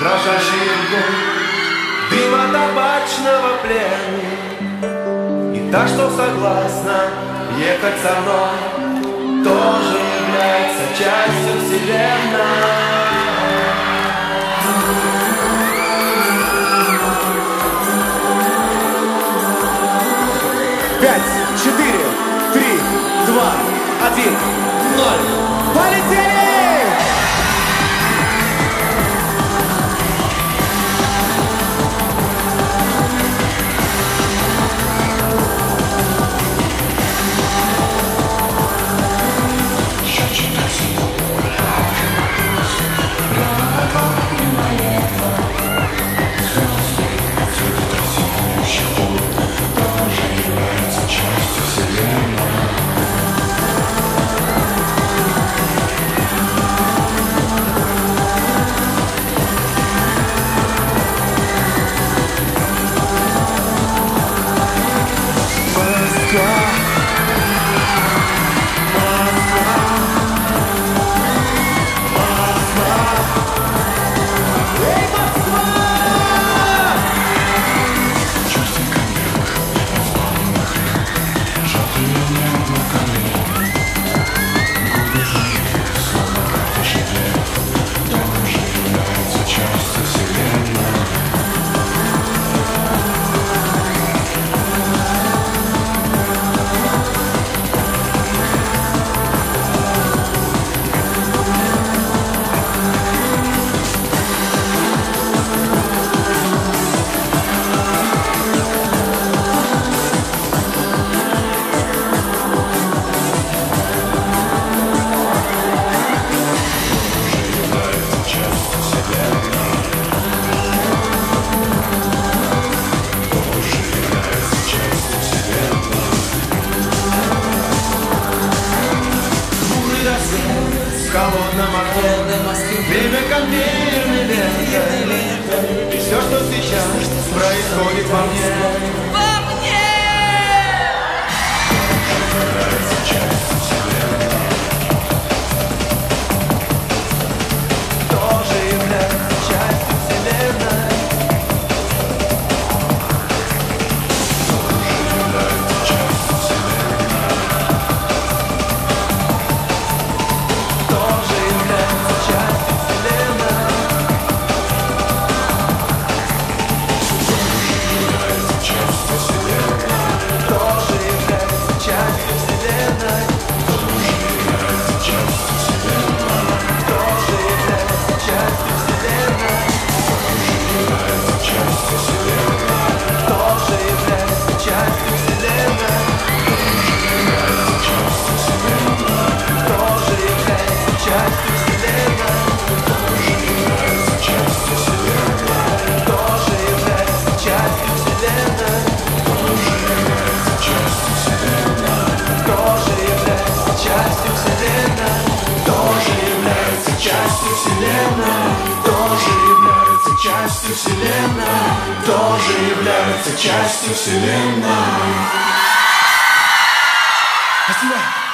дрожащие губы, дыма табачного плена. И та, что согласна ехать со мной, тоже является частью вселенной. 5, 4, 3, 2, 1, 0. Полетели! В холодном окне время конвейерной ленты. И все, что сейчас происходит во мне, тоже является частью вселенной. Частью вселенной, тоже является частью вселенной. Спасибо.